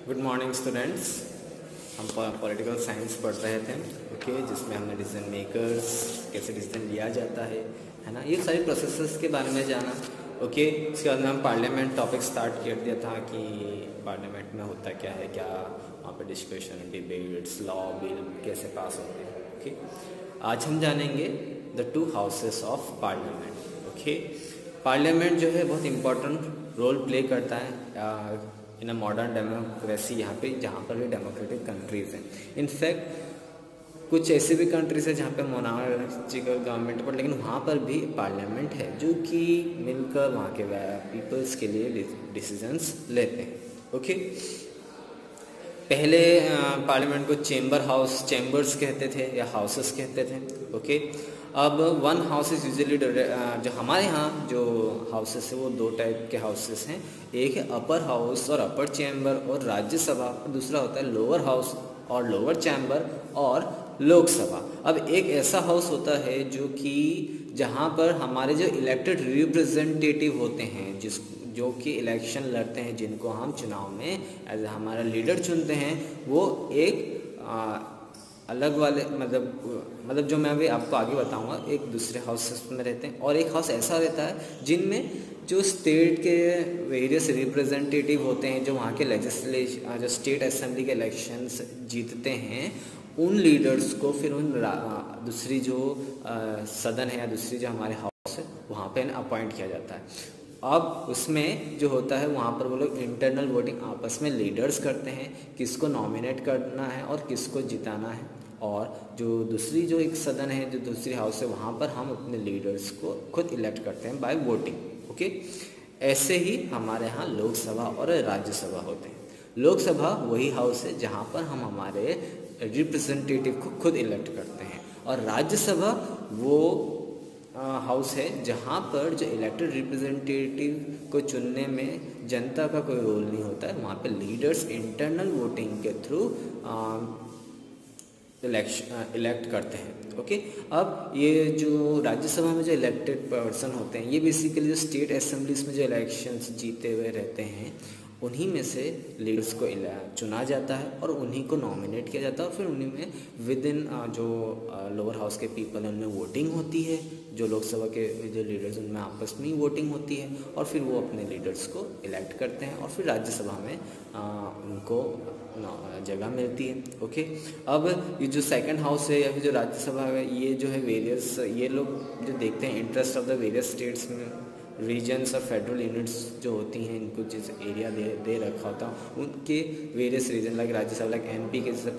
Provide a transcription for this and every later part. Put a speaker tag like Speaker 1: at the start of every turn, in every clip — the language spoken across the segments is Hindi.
Speaker 1: Good morning students. हम पॉलिटिकल साइंस पढ़ रहे थे, ओके, जिसमें हमने डिसीजन मेकर्स, कैसे डिसीजन लिया जाता है ना, ये सारी प्रोसेसेस के बारे में जाना। ओके, उसके बाद में हम पार्लियामेंट टॉपिक स्टार्ट कर दिया था कि पार्लियामेंट में होता क्या है, क्या वहाँ पे डिस्कशन, डिबेट्स, लॉ, बिल कैसे पास होते हैं। ओके, आज हम जानेंगे the two houses of parliament. Okay, parliament जो है बहुत इम्पोर्टेंट रोल प्ले करता है इन अ मॉडर्न डेमोक्रेसी, यहाँ पे जहाँ पर भी डेमोक्रेटिक कंट्रीज़ हैं। इनफैक्ट कुछ ऐसे भी कंट्रीज़ हैं जहाँ पे मोनार्चिकल गवर्नमेंट पर, लेकिन वहाँ पर भी पार्लियामेंट है जो कि मिलकर वहाँ के पीपल्स के लिए डिसीजंस लेते हैं। ओके, पहले पार्लियामेंट को चेंबर्स कहते थे या हाउसेस कहते थे। ओके, अब वन हाउस इज यूजुअली, जो हमारे यहाँ जो हाउसेस है वो दो टाइप के हाउसेस हैं। एक है अपर हाउस और अपर चैम्बर और राज्यसभा, और दूसरा होता है लोअर हाउस और लोअर चैम्बर और लोकसभा। अब एक ऐसा हाउस होता है जो कि जहाँ पर हमारे जो इलेक्टेड रिप्रेजेंटेटिव होते हैं, जो कि इलेक्शन लड़ते हैं, जिनको हम चुनाव में एज हमारा लीडर चुनते हैं, वो एक अलग वाले मतलब जो मैं अभी आपको आगे बताऊंगा, एक दूसरे हाउसेस में रहते हैं। और एक हाउस ऐसा रहता है जिनमें जो स्टेट के वेरियस रिप्रेजेंटेटिव होते हैं, जो वहाँ के जो स्टेट असेंबली के इलेक्शंस जीतते हैं, उन लीडर्स को फिर उन दूसरी जो सदन है या दूसरी जो हमारे हाउस है वहाँ पे अपॉइंट किया जाता है। अब उसमें जो होता है वहाँ पर वो लोग इंटरनल वोटिंग आपस में लीडर्स करते हैं, किसको नॉमिनेट करना है और किसको जिताना है। और जो दूसरी जो एक सदन है, जो दूसरी हाउस है, वहाँ पर हम अपने लीडर्स को खुद इलेक्ट करते हैं बाय वोटिंग। ओके, ऐसे ही हमारे यहाँ लोकसभा और राज्यसभा होते हैं। लोकसभा वही हाउस है जहाँ पर हम हमारे रिप्रेजेंटेटिव को खुद इलेक्ट करते हैं, और राज्यसभा वो हाउस है जहाँ पर जो इलेक्टेड रिप्रेजेंटेटिव को चुनने में जनता का कोई रोल नहीं होता है। वहाँ पे लीडर्स इंटरनल वोटिंग के थ्रू इलेक्ट करते हैं। ओके, अब ये जो राज्यसभा में जो इलेक्टेड पर्सन होते हैं, ये बेसिकली जो स्टेट असेंबलीज में जो इलेक्शंस जीते हुए रहते हैं, उन्हीं में से लीडर्स को चुना जाता है और उन्हीं को नॉमिनेट किया जाता है। और फिर उन्हीं में विद इन जो लोअर हाउस के पीपल हैं उनमें वोटिंग होती है, जो लोकसभा के जो लीडर्स उनमें आपस में ही वोटिंग होती है, और फिर वो अपने लीडर्स को इलेक्ट करते हैं और फिर राज्यसभा में उनको जगह मिलती है। ओके, अब ये जो सेकंड हाउस है या फिर जो राज्यसभा है, ये जो है वेरियस, ये लोग जो देखते हैं interest of the various states में, रीजन्स और फेडरल यूनिट्स जो होती हैं, इनको जिस एरिया दे रखा होता है, उनके various region, like Rajya Sabha, like MP के जैसे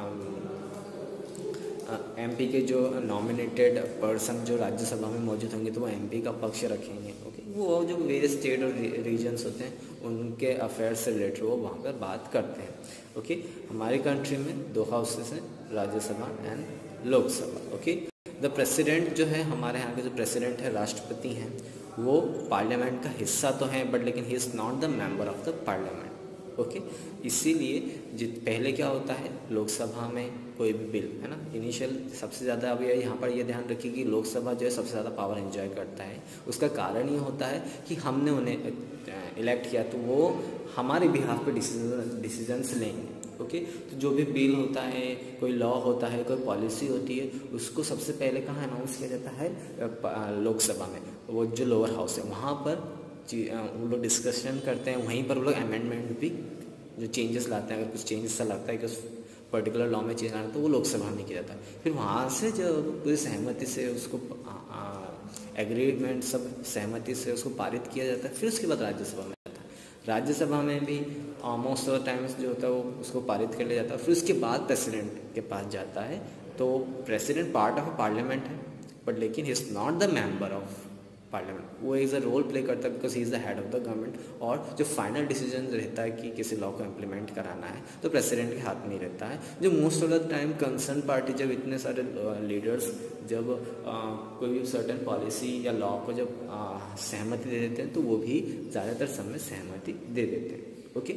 Speaker 1: एमपी के जो नॉमिनेटेड पर्सन जो राज्यसभा में मौजूद होंगे तो वो एमपी का पक्ष रखेंगे। ओके, वो जो वेरियस स्टेट और रीजन्स होते हैं उनके अफेयर्स से रिलेटेड वो वहाँ पर बात करते हैं। ओके, हमारी कंट्री में दो हाउसेस हैं, Rajya Sabha and Lok Sabha. Okay, the president जो है, हमारे यहाँ के जो प्रेसिडेंट है, राष्ट्रपति हैं, वो पार्लियामेंट का हिस्सा तो हैं, बट लेकिन he is not the member of the parliament. Okay, इसीलिए पहले क्या होता है, लोकसभा में कोई भी बिल है ना, इनिशियल सबसे ज़्यादा, अब यहाँ पर ये ध्यान रखिए कि लोकसभा जो है सबसे ज़्यादा पावर एंजॉय करता है। उसका कारण ये होता है कि हमने उन्हें इलेक्ट किया, तो वो हमारे बिहाफ पे डिसीजंस लेंगे। ओके, तो जो भी बिल होता है, कोई लॉ होता है, कोई पॉलिसी होती है, उसको सबसे पहले कहाँ अनाउंस किया जाता है, लोकसभा में। वो जो लोअर हाउस है वहाँ पर वो लोग डिस्कशन करते हैं, वहीं पर वो लोग अमेंडमेंट भी जो चेंजेस लाते हैं, अगर कुछ चेंजेस सा लगता है कि उस पर्टिकुलर लॉ में चेंज आना, तो वो लोकसभा में किया जाता है। फिर वहाँ से जो पूरी सहमति से उसको एग्रीमेंट सब सहमति से उसको पारित किया जाता है, फिर उसके बाद राज्यसभा में आता है। राज्यसभा में भी मोस्ट ऑफ द टाइम्स जो होता है वो उसको पारित कर लिया जाता है, फिर उसके बाद प्रेसिडेंट के पास जाता है। तो president part of a parliament है, बट लेकिन he is not the member of parliament. वो इज़ अ रोल प्ले करता है because he is the head of the government, और जो फाइनल डिसीजन रहता है कि किसी लॉ को इम्प्लीमेंट कराना है तो प्रेसिडेंट के हाथ में ही रहता है। जो most of the time concern party, जब इतने सारे लीडर्स जब कोई भी सर्टेन पॉलिसी या लॉ को जब सहमति दे देते हैं, तो वो भी ज़्यादातर समय सहमति दे देते हैं। ओके,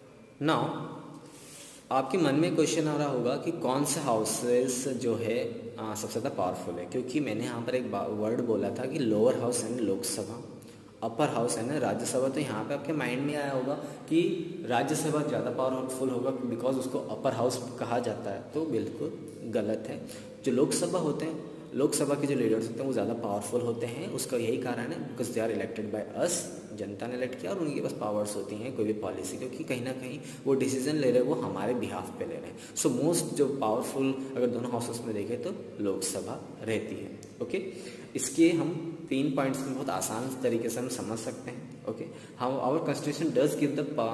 Speaker 1: नाउ आपके मन में क्वेश्चन आ रहा होगा कि कौन सा हाउसेस जो है सबसे ज़्यादा पावरफुल है, क्योंकि मैंने यहाँ पर एक वर्ड बोला था कि लोअर हाउस यानी लोकसभा, अपर हाउस है ना राज्यसभा। तो यहाँ पे आपके माइंड में आया होगा कि राज्यसभा ज़्यादा पावरफुल होगा बिकॉज उसको अपर हाउस कहा जाता है, तो बिल्कुल गलत है। जो लोकसभा होते हैं, लोकसभा के जो लीडर्स होते हैं वो ज़्यादा पावरफुल होते हैं। उसका यही कारण है because they are elected by us, जनता ने इलेक्ट किया और उनके पास पावर्स होती हैं कोई भी पॉलिसी, क्योंकि कहीं ना कहीं वो डिसीजन ले रहे हैं, वो हमारे बिहाफ पे ले रहे हैं। सो मोस्ट जो पावरफुल अगर दोनों हाउसेस में देखें तो लोकसभा रहती है। ओके, इसके हम 3 पॉइंट्स में बहुत आसान तरीके से हम समझ सकते हैं। ओके, हम our constitution does give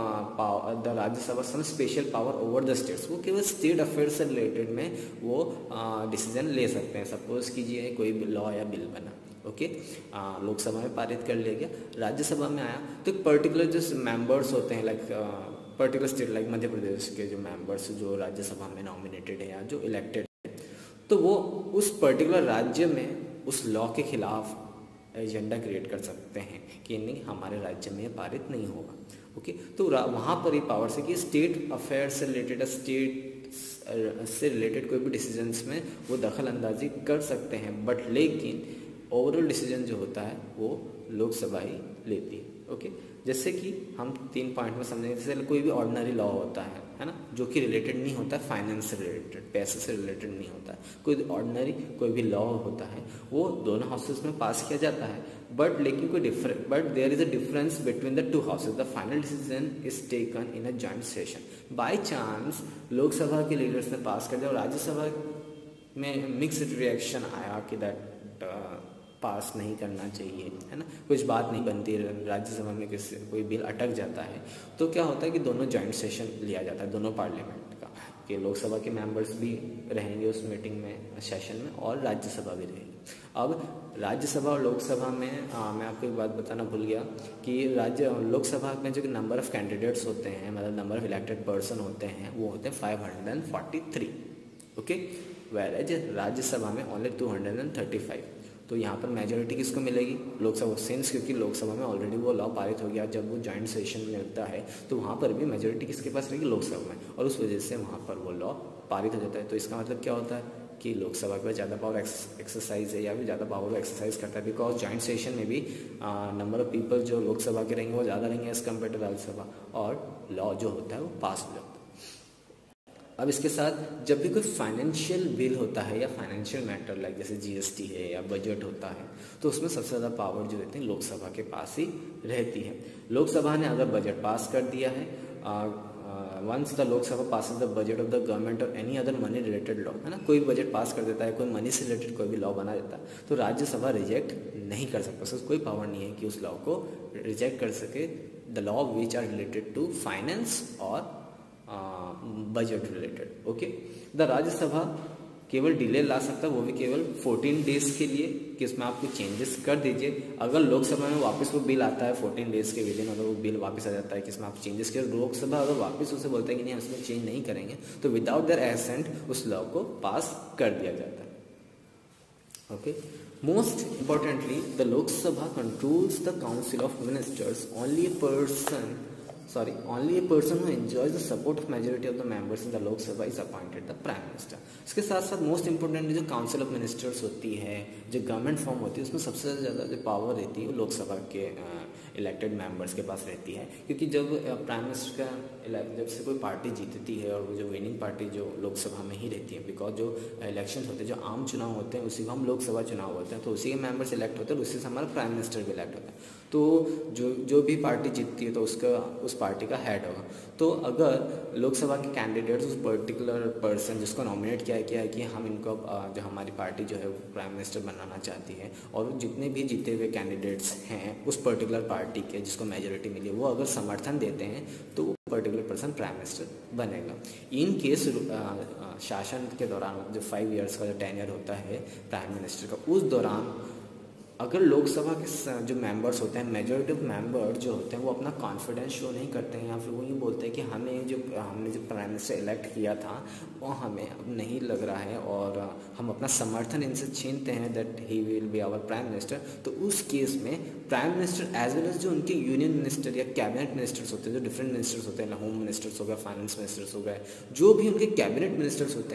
Speaker 1: the Rajya Sabha some special power over the states. वो केवल स्टेट अफेयर्स से रिलेटेड में वो डिसीजन ले सकते हैं। सपोज कीजिए कोई लॉ या बिल बना, ओके, लोकसभा में पारित कर लिया गया, राज्यसभा में आया, तो एक पर्टिकुलर जो मेंबर्स होते हैं, like particular state like Madhya Pradesh के जो मेंबर्स जो राज्यसभा में नॉमिनेटेड है या जो इलेक्टेड है, तो वो उस पर्टिकुलर राज्य में उस लॉ के खिलाफ एजेंडा क्रिएट कर सकते हैं कि नहीं हमारे राज्य में पारित नहीं होगा। ओके, तो वहाँ पर ये पावर्स है कि स्टेट अफेयर्स से रिलेटेड, स्टेट से रिलेटेड कोई भी डिसीजंस में वो दखल अंदाजी कर सकते हैं, बट लेकिन ओवरऑल डिसीजन जो होता है वो लोकसभा ही लेती है। ओके, जैसे कि हम 3 पॉइंट में समझेंगे। जैसे कोई भी ऑर्डिनरी लॉ होता है ना, जो कि रिलेटेड नहीं होता है फाइनेंस से रिलेटेड, पैसे से रिलेटेड नहीं होता है, कोई ऑर्डिनरी कोई भी लॉ होता है वो दोनों हाउसेस में पास किया जाता है, बट लेकिन कोई different, but there is a difference between the 2 houses. The final decision is taken in a joint session. By chance Lok Sabha के लीडर्स ने पास कर दिया और राज्यसभा में मिक्स्ड रिएक्शन आया कि दैट पास नहीं करना चाहिए, है ना, कुछ बात नहीं बनती, राज्यसभा में किसी कोई बिल अटक जाता है, तो क्या होता है कि दोनों जॉइंट सेशन लिया जाता है, दोनों पार्लियामेंट का, कि लोकसभा के मेंबर्स भी रहेंगे उस मीटिंग में, सेशन में, और राज्यसभा भी रहेगी। अब राज्यसभा और लोकसभा में मैं आपको एक बात बताना भूल गया कि लोकसभा में जो नंबर ऑफ कैंडिडेट्स होते हैं, मतलब नंबर ऑफ इलेक्टेड पर्सन होते हैं, वो होते हैं 543। ओके, वेयर एज राज्यसभा में ओनली 235। तो यहाँ पर मेजोरिटी किसको मिलेगी? लोकसभा, सेंस क्योंकि लोकसभा में ऑलरेडी वो लॉ पारित हो गया, जब वो जॉइंट सेशन में लगता है तो वहाँ पर भी मेजोरिटी किसके पास रहेगी? लोकसभा में, और उस वजह से वहाँ पर वो लॉ पारित हो जाता है। तो इसका मतलब क्या होता है कि लोकसभा के पास ज़्यादा पावर एक्सरसाइज है या फिर ज़्यादा पावर एक्सरसाइज करता है, बिकॉज जॉइंट सेशन में भी नंबर ऑफ पीपल जो लोकसभा के रहेंगे वो ज़्यादा रहेंगे एज कम्पेयर टू राज्यसभा, और लॉ जो होता है वो पास हो जाता है। अब इसके साथ जब भी कोई फाइनेंशियल बिल होता है या फाइनेंशियल मैटर लाइक जैसे जीएसटी है या बजट होता है, तो उसमें सबसे ज़्यादा पावर जो रहती है लोकसभा के पास ही रहती है। लोकसभा ने अगर बजट पास कर दिया है, once the Lok Sabha passes the budget of the government और any other money related law, है ना, कोई बजट पास कर देता है, कोई मनी से रिलेटेड कोई भी लॉ बना देता है, तो राज्यसभा रिजेक्ट नहीं कर सकता। उसको कोई पावर नहीं है कि उस लॉ को रिजेक्ट कर सके, the law which are related to finance और budget related. Okay, the Rajya Sabha केवल डिले ला सकता है, वो भी केवल 14 डेज के लिए, कि इसमें आप कुछ चेंजेस कर दीजिए। अगर लोकसभा में वापस वो बिल आता है 14 डेज के विदिन, अगर वो बिल वापस आ जाता है कि इसमें आप चेंजेस करें, लोकसभा अगर वापस उसे बोलता है कि नहीं हम इसमें चेंज नहीं करेंगे, तो विदाउट देयर एसेंट उस लॉ को पास कर दिया जाता है। Okay, most importantly the Lok Sabha controls the council of ministers. Only a person who enjoys the support of majority of the members in the Lok Sabha is appointed the Prime Minister। इसके साथ साथ मोस्ट इंपॉर्टेंट जो काउंसिल ऑफ मिनिस्टर्स होती है, जो गवर्नमेंट फॉर्म होती है, उसमें सबसे ज़्यादा जो पावर रहती है वो लोकसभा के इलेक्टेड मेंबर्स के पास रहती है। क्योंकि जब प्राइम मिनिस्टर का जब से कोई पार्टी जीतती है, और वो जो विनिंग पार्टी जो लोकसभा में ही रहती है, बिकॉज जो इलेक्शन होते हैं, जो आम चुनाव होते हैं, उसी को हम लोकसभा चुनाव होते हैं, तो उसी के मेंबर्स इलेक्ट होते हैं, और उसी से हमारा प्राइम मिनिस्टर भी इलेक्ट होता है। तो जो भी पार्टी जीतती है तो उसका उस पार्टी का हेड होगा। तो अगर लोकसभा के कैंडिडेट्स उस पर्टिकुलर पर्सन जिसको नॉमिनेट किया है कि हम इनको जो हमारी पार्टी जो है वो प्राइम मिनिस्टर बनाना चाहती है, और जितने भी जीते हुए कैंडिडेट्स हैं उस पर्टिकुलर पार्टी के जिसको मेजोरिटी मिली है, वो अगर समर्थन देते हैं तो वो पर्टिकुलर पर्सन प्राइम मिनिस्टर बनेगा। इन केस शासन के दौरान जो 5 ईयर्स का जो टेन्योर होता है प्राइम मिनिस्टर का, उस दौरान अगर लोकसभा के जो मेंबर्स होते हैं, मेजॉरिटी ऑफ मेंबर जो होते हैं, वो अपना कॉन्फिडेंस शो नहीं करते हैं, या फिर वो ये बोलते हैं कि हमने जो प्राइम मिनिस्टर इलेक्ट किया था वो हमें अब नहीं लग रहा है, और हम अपना समर्थन इनसे छीनते हैं that he will be our prime minister, तो उस केस में prime minister as well as जो उनके यूनियन मिनिस्टर या कैबिनेट मिनिस्टर्स होते हैं, जो डिफरेंट मिनिस्टर्स होते हैं, होम मिनिस्टर्स हो गए, फाइनेंस मिनिस्टर्स हो गए, जो भी उनके कैबिनेट मिनिस्टर्स होते हैं,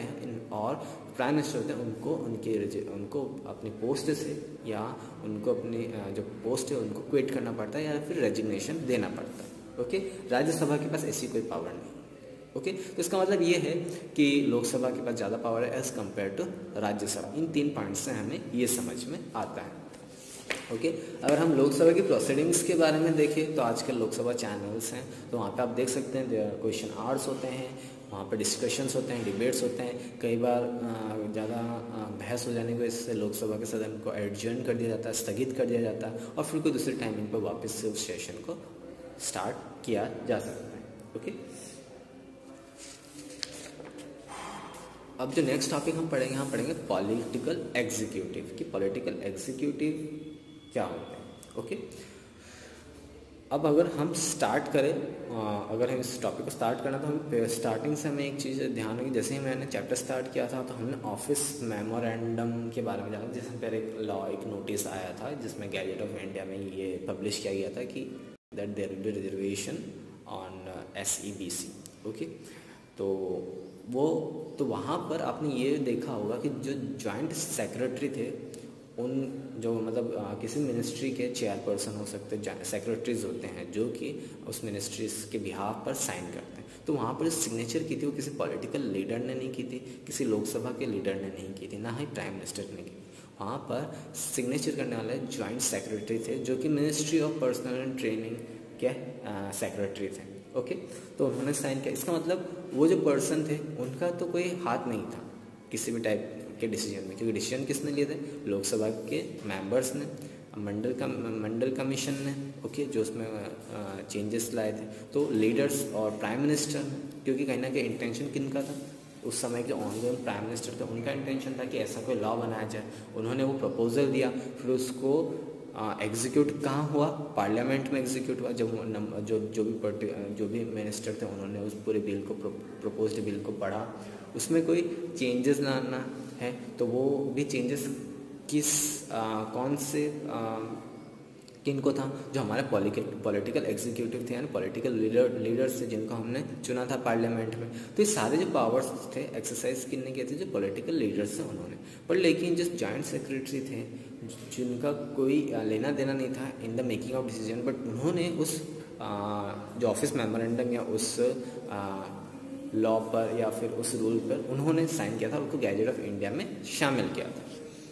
Speaker 1: और प्राइम मिनिस्टर होते हैं उनको अपनी पोस्ट से या उनको अपनी जो पोस्ट है उनको क्विट करना पड़ता है या फिर रेजिग्नेशन देना पड़ता है। ओके, राज्यसभा के पास ऐसी कोई पावर नहीं। ओके, तो इसका मतलब ये है कि लोकसभा के पास ज़्यादा पावर है एज़ कम्पेयर टू राज्यसभा। इन 3 पॉइंट से हमें ये समझ में आता है। ओके, अगर हम लोकसभा की प्रोसीडिंग्स के बारे में देखें तो आजकल लोकसभा चैनल्स हैं, तो वहाँ पे आप देख सकते हैं क्वेश्चन आवर्स होते हैं, वहाँ पे डिस्कशंस होते हैं, डिबेट्स होते हैं। कई बार ज़्यादा बहस हो जाने की वजह से लोकसभा के सदन को एडजर्न कर दिया जाता है, स्थगित कर दिया जाता है और फिर कोई दूसरे टाइमिंग पर वापस से उस सेशन को स्टार्ट किया जा सकता है। ओके, अब जो नेक्स्ट टॉपिक हम पढ़ेंगे, हम पढ़ेंगे पॉलिटिकल एग्जीक्यूटिव कि पॉलिटिकल एग्जीक्यूटिव क्या होते हैं। ओके, अब अगर हम स्टार्ट करें, अगर हम इस टॉपिक को स्टार्ट करना तो हम स्टार्टिंग से हमें एक चीज़ ध्यान रखी। जैसे ही मैंने चैप्टर स्टार्ट किया था तो हमने ऑफिस मेमोरेंडम के बारे में जाना। जैसे पहले एक नोटिस आया था जिसमें गैजेट ऑफ इंडिया में ये पब्लिश किया गया था कि that there will be reservation on SEBC। Okay, तो वहाँ पर आपने ये देखा होगा कि जो जॉइंट सेक्रेटरी थे उन जो मतलब किसी मिनिस्ट्री के चेयरपर्सन हो सकते हैं, सेक्रेटरीज होते हैं जो कि उस मिनिस्ट्रीज के बिहाफ पर साइन करते हैं। तो वहाँ पर जो सिग्नेचर की थी वो किसी पॉलिटिकल लीडर ने नहीं की थी, किसी लोकसभा के लीडर ने नहीं की थी, ना ही प्राइम मिनिस्टर ने की। वहाँ पर सिग्नेचर करने वाले जॉइंट सेक्रेटरी थे जो कि ministry of personnel and training के सेक्रेटरी थे। ओके, तो उन्होंने साइन किया। इसका मतलब वो जो पर्सन थे उनका तो कोई हाथ नहीं था किसी भी टाइप के डिसीजन में, क्योंकि डिसीजन किसने लिए थे? लोकसभा के मेंबर्स ने, मंडल कमीशन ने। ओके, जो उसमें चेंजेस लाए थे। तो लीडर्स और प्राइम मिनिस्टर, क्योंकि कहीं ना कहीं इंटेंशन किनका था? उस समय के ऑनगोइंग प्राइम मिनिस्टर थे, उनका इंटेंशन था कि ऐसा कोई लॉ बनाया जाए। उन्होंने वो प्रपोजल दिया, फिर उसको एग्जीक्यूट कहाँ हुआ? पार्लियामेंट में एग्जीक्यूट हुआ। जब जो भी मिनिस्टर थे उन्होंने उस पूरे बिल को प्रपोज्ड बिल को पढ़ा, उसमें कोई चेंजेस लाना है तो वो भी चेंजेस कौन से किनको था? जो हमारे पॉलिटिकल एग्जीक्यूटिव थे, यानी पॉलिटिकल लीडर्स थे जिनको हमने चुना था पार्लियामेंट में। तो ये सारे जो पावर्स थे एक्सरसाइज किसने किए थे? जो पॉलिटिकल लीडर्स थे उन्होंने। पर लेकिन जो जॉइंट सेक्रेटरी थे जिनका कोई लेना देना नहीं था in the making of decision, but उन्होंने उस जो ऑफिस मेमोरेंडम या उस लॉ पर या फिर उस रूल पर उन्होंने साइन किया था, उसको गैजेट ऑफ इंडिया में शामिल किया था।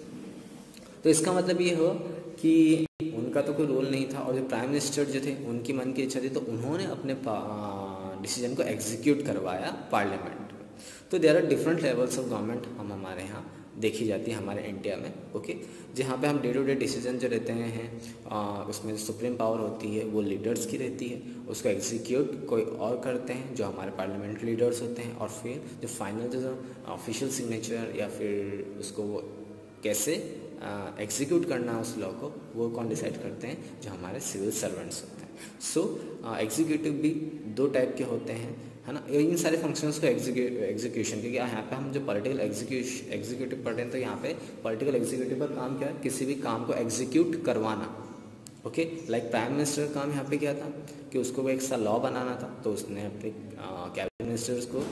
Speaker 1: तो इसका मतलब ये हो कि उनका तो कोई रोल नहीं था, और जो प्राइम मिनिस्टर जो थे उनकी मन की इच्छा थी तो उन्होंने अपने डिसीजन को एग्जीक्यूट करवाया पार्लियामेंट में। तो there are different levels of government हमारे यहाँ देखी जाती है हमारे इंडिया में। ओके, जहाँ पे हम डे टू डे डिसीजन जो रहते हैं उसमें सुप्रीम पावर होती है वो लीडर्स की रहती है, उसको एग्जीक्यूट कोई और करते हैं जो हमारे पार्लियामेंट लीडर्स होते हैं, और फिर जो फाइनल जो ऑफिशियल सिग्नेचर या फिर उसको वो कैसे एग्जीक्यूट करना है उस लॉ को, वो कौन डिसाइड करते हैं? जो हमारे सिविल सर्वेंट्स होते हैं। सो एग्जीक्यूटिव भी 2 टाइप के होते हैं, है ना। इन सारे फंक्शंस को एग्जीक्यूशन, क्योंकि यहाँ पे हम जो पॉलिटिकल एग्जीक्यूटिव पढ़ रहे हैं तो यहाँ पे पॉलिटिकल एग्जीक्यूटिव का काम क्या है? किसी भी काम को एग्जीक्यूट करवाना। ओके, लाइक प्राइम मिनिस्टर का काम यहाँ पे क्या था कि उसको एक सा लॉ बनाना था, तो उसने अपने कैबिनेट मिनिस्टर्स को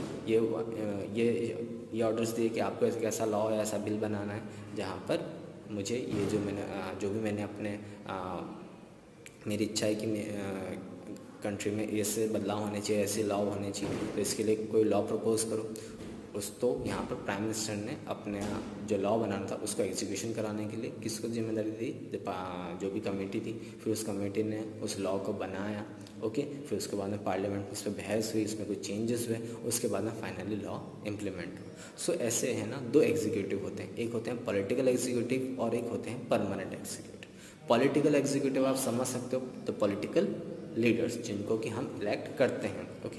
Speaker 1: ये ऑर्डर्स दिए कि आपको एक ऐसा लॉ या ऐसा बिल बनाना है जहाँ पर मुझे ये जो भी मैंने अपने मेरी इच्छा है कि कंट्री में ऐसे बदलाव होने चाहिए, ऐसे लॉ होने चाहिए, तो इसके लिए कोई लॉ प्रपोज करो। तो यहाँ पर प्राइम मिनिस्टर ने अपने जो लॉ बनाना था उसको एग्जीक्यूशन कराने के लिए किसको जिम्मेदारी दी? जो भी कमेटी थी, फिर उस कमेटी ने उस लॉ को बनाया। ओके, फिर उसके बाद में पार्लियामेंट में उस पर बहस हुई, उसमें कुछ चेंजेस हुए, उसके बाद में फाइनली लॉ इम्प्लीमेंट हुआ। सो ऐसे है ना 2 एग्जीक्यूटिव होते हैं, एक होते हैं पॉलिटिकल एग्जीक्यूटिव और एक होते हैं परमानेंट एग्जीक्यूटिव। पॉलिटिकल एग्जीक्यूटिव आप समझ सकते हो, तो पॉलिटिकल लीडर्स जिनको कि हम इलेक्ट करते हैं। ओके,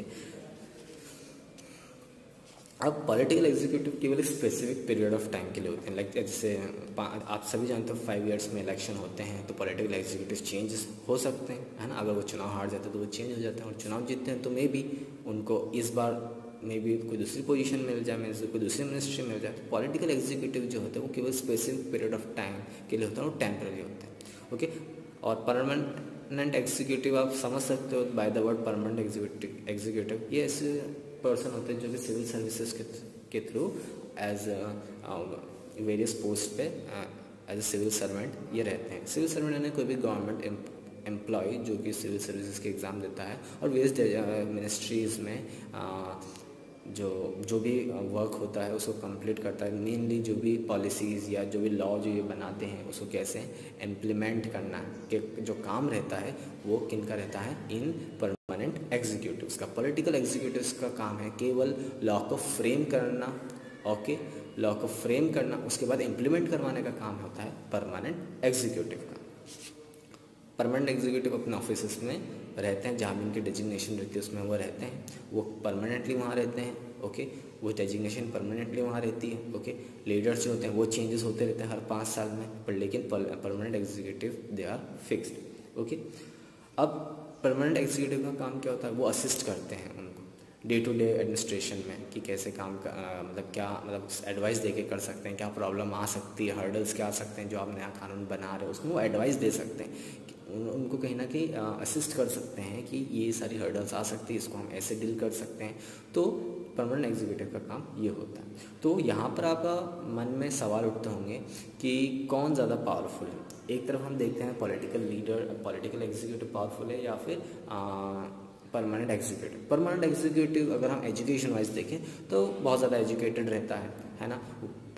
Speaker 1: अब पॉलिटिकल एग्जीक्यूटिव केवल स्पेसिफिक पीरियड ऑफ टाइम के लिए होते हैं। लाइक जैसे आप सभी जानते हो 5 ईयर्स में इलेक्शन होते हैं, तो पॉलिटिकल एग्जीक्यूटिव चेंजेस हो सकते हैं, है ना। अगर वो चुनाव हार जाते हैं तो वो चेंज हो जाते हैं, और चुनाव जीतते हैं तो मे बी उनको इस बार मे बी कोई दूसरी पोजीशन मिल जाए, कोई दूसरी मिनिस्ट्री मिल जाए। तो पॉलिटिकल एग्जीक्यूटिव जो होते हैं वो केवल स्पेसिफिक पीरियड ऑफ टाइम के लिए होता है, वो टेम्पररी होते हैं। ओके, और परमानेंट एग्जीक्यूटिव आप समझ सकते हो by the word permanent executive. ये ऐसे पर्सन होते हैं जो कि सिविल सर्विसेज के थ्रू एज वेरियस पोस्ट पे एज ए सिविल सर्वेंट ये रहते हैं। सिविल सर्वेंट यानी कोई भी गवर्नमेंट एम्प्लॉय जो कि सिविल सर्विसेज के एग्ज़ाम देता है और वेरियस मिनिस्ट्रीज़ में जो भी वर्क होता है उसको कंप्लीट करता है। मेनली जो भी पॉलिसीज़ या जो भी लॉ जो ये बनाते हैं उसको कैसे इम्प्लीमेंट करना के जो काम रहता है वो किन का रहता है, इन परमानेंट एग्जीक्यूटिव्स का। पॉलिटिकल एग्जीक्यूटिव्स का काम है केवल लॉ को फ्रेम करना, ओके, लॉ को फ्रेम करना, उसके बाद इम्प्लीमेंट करवाने का काम होता है परमानेंट एग्जीक्यूटिव का। परमानेंट एग्जीक्यूटिव अपने ऑफिस में रहते हैं, जहाँ भी उनकी डेजिग्नेशन रहती है उसमें वो रहते हैं, वो परमानेंटली वहाँ रहते हैं, ओके, वो डेजिग्नेशन परमानेंटली वहाँ रहती है, ओके। लीडर्स जो होते हैं वो चेंजेस होते रहते हैं हर 5 साल में, पर लेकिन permanent executive they are fixed, okay. अब परमानेंट एग्जीक्यूटिव का काम क्या होता है, वो असिस्ट करते हैं उनको डे टू डे एडमिनिस्ट्रेशन में कि कैसे काम का मतलब क्या मतलब एडवाइस दे के कर सकते हैं, क्या प्रॉब्लम आ सकती है, हर्डल्स क्या आ सकते हैं, जो आप नया कानून बना रहे हो उसमें वो एडवाइस दे सकते हैं, उनको कहीं ना कहीं असिस्ट कर सकते हैं कि ये सारी हर्डल्स आ सकती है, इसको हम ऐसे डील कर सकते हैं। तो परमानेंट एग्जीक्यूटिव का काम ये होता है। तो यहाँ पर आपका मन में सवाल उठते होंगे कि कौन ज़्यादा पावरफुल है। एक तरफ हम देखते हैं political leader, political executive powerful है या फिर परमानेंट एग्जीक्यूटिव। परमानेंट एग्जीक्यूटिव अगर हम एजुकेशन वाइज देखें तो बहुत ज़्यादा एजुकेटेड रहता है ना,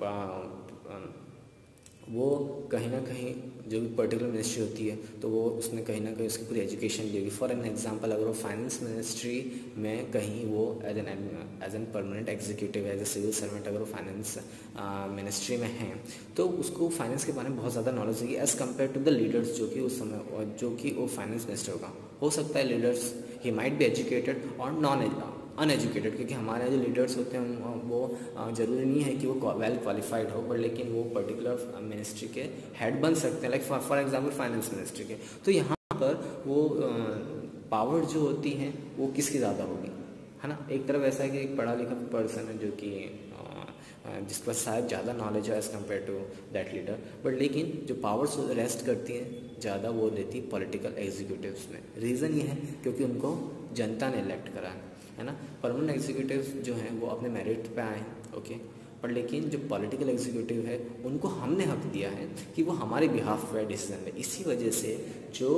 Speaker 1: वो कहीं ना कहीं जो भी पर्टिकुलर मिनिस्ट्री होती है तो वो उसने कहीं ना कहीं उसकी पूरी एजुकेशन ली होगी। फॉर एन एग्जांपल अगर वो फाइनेंस मिनिस्ट्री में कहीं वो as an permanent executive as a civil servant अगर वो फाइनेंस मिनिस्ट्री में हैं तो उसको फाइनेंस के बारे में बहुत ज़्यादा नॉलेज होगी as compare to the leaders जो कि उस समय जो कि वो फाइनेंस मिनिस्टर होगा। हो सकता है लीडर्स ही माइट बी एजुकेटेड और अनएजुकेटेड, क्योंकि हमारे यहाँ जो लीडर्स होते हैं वो ज़रूरी नहीं है कि वो वेल क्वालिफाइड हो, बट लेकिन वो पर्टिकुलर मिनिस्ट्री के हेड बन सकते हैं, like for example finance ministry के। तो यहाँ पर वो पावर जो होती है वो किसकी ज़्यादा होगी, है ना। एक तरफ ऐसा है कि एक पढ़ा लिखा पर्सन है जो कि जिसके पास शायद ज़्यादा नॉलेज है as compare to that leader, but लेकिन जो पावर्स रेस्ट करती हैं ज़्यादा वो रहती है पॉलिटिकल एग्जीक्यूटिव्स में। रीज़न ये है क्योंकि उनको जनता ने इलेक्ट करा है ना। परमानेंट एग्जीक्यूटिव जो हैं वो अपने मेरिट पे आए हैं, ओके, पर लेकिन जो पॉलिटिकल एग्जीक्यूटिव है उनको हमने हक दिया है कि वो हमारे बिहाफ पे डिसीजन ले। इसी वजह से जो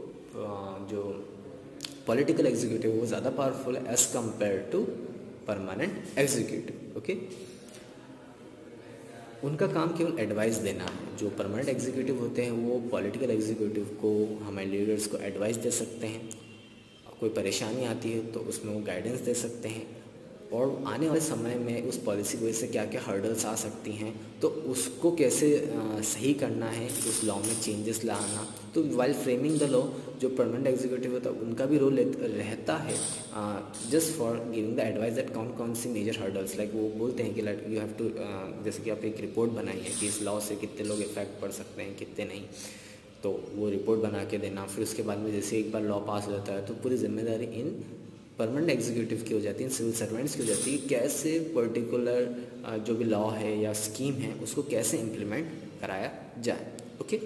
Speaker 1: पॉलिटिकल एग्जीक्यूटिव वो ज़्यादा पावरफुल है as compare to permanent executive, okay. उनका काम केवल एडवाइस देना है। जो परमानेंट एग्जीक्यूटिव होते हैं वो पॉलिटिकल एग्जीक्यूटिव को, हमारे लीडर्स को एडवाइस दे सकते हैं, कोई परेशानी आती है तो उसमें वो गाइडेंस दे सकते हैं, और आने वाले समय में उस पॉलिसी की वजह से क्या क्या हर्डल्स आ सकती हैं तो उसको कैसे सही करना है, उस लॉ में चेंजेस लाना। तो वाइल फ्रेमिंग द लॉ जो परमानेंट एग्जीक्यूटिव होता है उनका भी रोल रहता है just for giving the advice that कौन कौन सी मेजर हर्डल्स, लाइक वो बोलते हैं कि लाइक यू हैव टू, जैसे कि आप एक रिपोर्ट बनाई है कि इस लॉ से कितने लोग इफेक्ट पड़ सकते हैं कितने नहीं, तो वो रिपोर्ट बना के देना। फिर उसके बाद में जैसे एक बार लॉ पास हो जाता है तो पूरी जिम्मेदारी इन परमानेंट एग्जीक्यूटिव की हो जाती है, सिविल सर्वेंट्स की हो जाती है, कैसे पर्टिकुलर जो भी लॉ है या स्कीम है उसको कैसे इम्प्लीमेंट कराया जाए, ओके।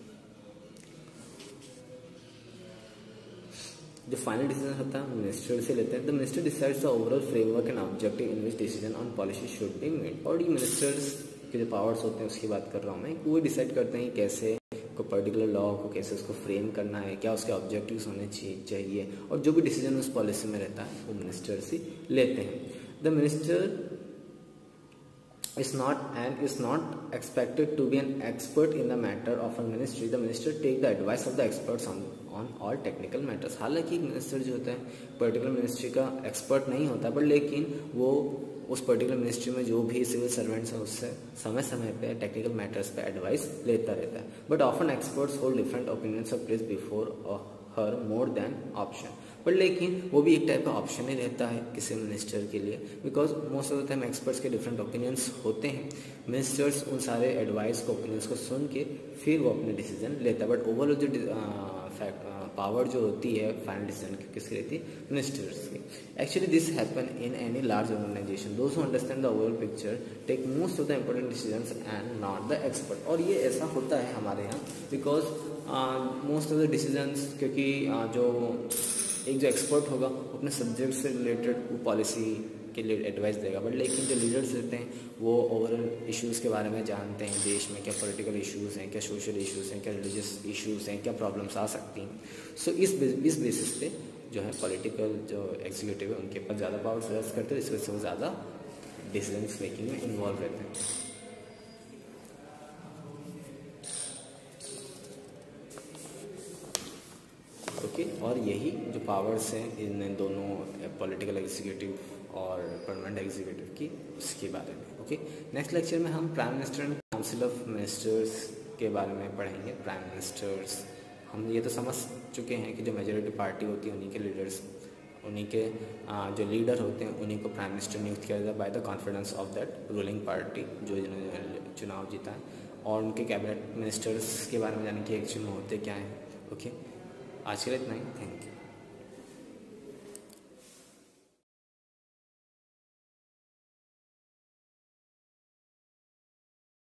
Speaker 1: जो फाइनल डिसीजन होता है मिनिस्टर से लेते हैं। The minister decides the overall framework and objective in which decision on policy should be made. और ये मिनिस्टर्स के जो पावर्स होते हैं उसकी बात कर रहा हूँ मैं, वो डिसाइड करते हैं कैसे को पर्टिकुलर लॉ को कैसे उसको फ्रेम करना है, क्या उसके ऑब्जेक्टिव्स होने चाहिए, और जो भी डिसीजन उस पॉलिसी में रहता है वो मिनिस्टर्स ही लेते हैं। The minister is not expected to be an expert in the matter of a ministry. The minister take the advice of the experts on all technical matters. हालांकि मिनिस्टर जो होता है पर्टिकुलर मिनिस्ट्री का एक्सपर्ट नहीं होता, बट लेकिन वो उस पर्टिकुलर मिनिस्ट्री में जो भी सिविल सर्वेंट्स हैं उससे समय समय पे टेक्निकल मैटर्स पे एडवाइस लेता रहता है। But often experts hold different opinions of place before her more than option. But लेकिन वो भी एक टाइप का ऑप्शन ही रहता है किसी मिनिस्टर के लिए, because most of the time experts के डिफरेंट ओपिनियंस होते हैं। मिनिस्टर्स उन सारे एडवाइस को, ओपिनियंस को सुन के फिर वो अपने डिसीजन लेता है। बट ओवरऑल जो पावर जो होती है फाइनल डिसीजन की किसकी रहती है, मिनिस्टर्स की। Actually this happen in any large organisation. Those who understand the overall picture take most of the important decisions and not the expert. और ये ऐसा होता है हमारे यहाँ because most of the decisions, क्योंकि जो एक जो एक्सपर्ट होगा अपने सब्जेक्ट से रिलेटेड वो पॉलिसी के लिए एडवाइस देगा, बट लेकिन जो लीडर्स रहते हैं वो ओवरऑल इश्यूज़ के बारे में जानते हैं, देश में क्या पॉलिटिकल इश्यूज़ हैं, क्या सोशल इश्यूज़ हैं, क्या रिलीजियस इश्यूज़ हैं, क्या प्रॉब्लम्स आ सकती हैं। सो इस बेसिस पे जो है पॉलिटिकल जो एग्जीक्यूटिव है उनके पास ज़्यादा पावर्स रेस्ट करते हैं, इस वजह से वो ज़्यादा डिसीजन मेकिंग में इन्वॉल्व रहते हैं। ओके और यही जो पावर्स हैं इन दोनों पॉलिटिकल एग्जीक्यूटिव और परमानेंट एग्जीक्यूटिव की, उसके बारे में। ओके नेक्स्ट लेक्चर में हम prime minister and council of ministers के बारे में पढ़ेंगे। प्राइम मिनिस्टर्स हम ये तो समझ चुके हैं कि जो मेजॉरिटी पार्टी होती है उन्हीं के लीडर्स, उन्हीं के जो लीडर होते हैं उन्हीं को प्राइम मिनिस्टर नियुक्त किया जाता है by the confidence of that ruling party जो जिन्होंने चुनाव जीता है। और उनके कैबिनेट मिनिस्टर्स के बारे में जाने कि एक्चुअल में होते क्या हैं। ओके आज के लिए इतना ही, थैंक यू।